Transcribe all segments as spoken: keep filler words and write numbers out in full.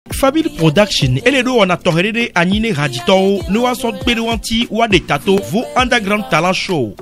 Family Production et les deux on a torré Anine Radito nous a son péruanti ou à des tato vos underground talent show.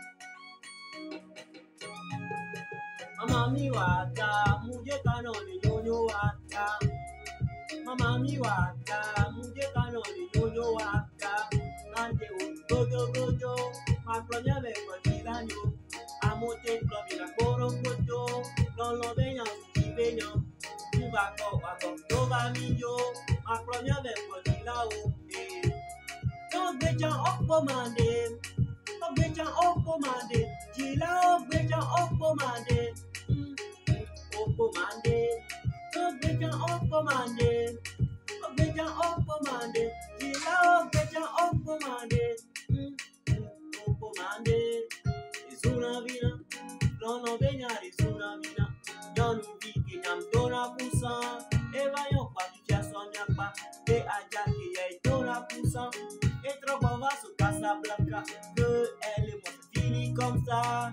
Mami wata muje kano ni nyonyo wata. Mami wata muje kano ni nyonyo wata. Ante un gojo gojo makronya me kotilanyo. Amote klobi na koro gojo lolo benya benya. Bako bako toba miyo makronya me kotilao. No beja okpo mande. No beja okpo mande. Jila beja okpo mande. Commandé, obédiant au commandé, obédiant au commandé, dis là obédiant au commandé, au commandé, et sous la vina, non obédiant et sous la vina, y'en oublie qui n'aime ton la poussant, et voyons pas tu tiens son yapa, et aja qui est ton la poussant, et trop on va sous Casablanca, que elle est morte finie comme ça.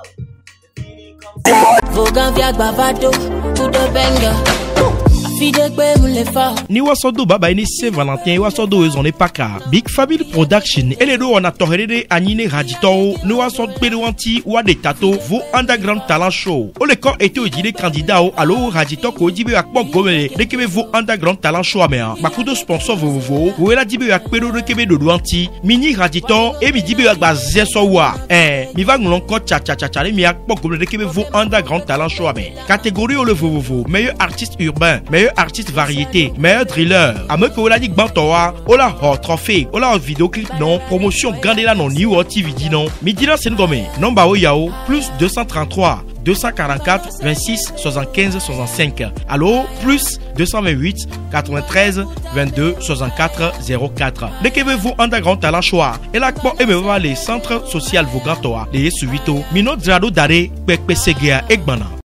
Vogan viag bavado, coup de benga. Ni wasodo baba ni Saint Valentin wasodo ezon ne paka. Big Family Production et les deux on a torré Anine Radito nous a son péruanti ou à des tato vos underground talent show. O le corps était au dîner candidat au allo Radito ko dibe ak bon gomele de kebe vos underground talent show amea. Bakudo sponsor vos vos ou la dibe ak pedo de kebe do douanti mini Radito et mi dibe ak bazé so wa. Eh mi va ngolon ko cha cha cha cha mi ak bon gomele de kebe vos underground talent show amea. Catégorie au le vos vos meilleur artiste urbain, meilleur artiste variété, meilleur driller. Ame que ola dik bantoa, ola hot trophée, ola vidéoclip non, promotion gandela non ni ou T V di non. Midina Sengome, nomba o yao, plus deux cent trente-trois, deux cent quarante-quatre, vingt-six, soixante-quinze, soixante-cinq. Allo, plus deux cent vingt-huit, quatre-vingt-treize, vingt-deux, soixante-quatre, zéro quatre. Dès que vous underground talent choix, et là, pour aimer les centres sociaux Vogantoa, les Suvito, Mino Drado Dare, Pekpe Segea, Egbana.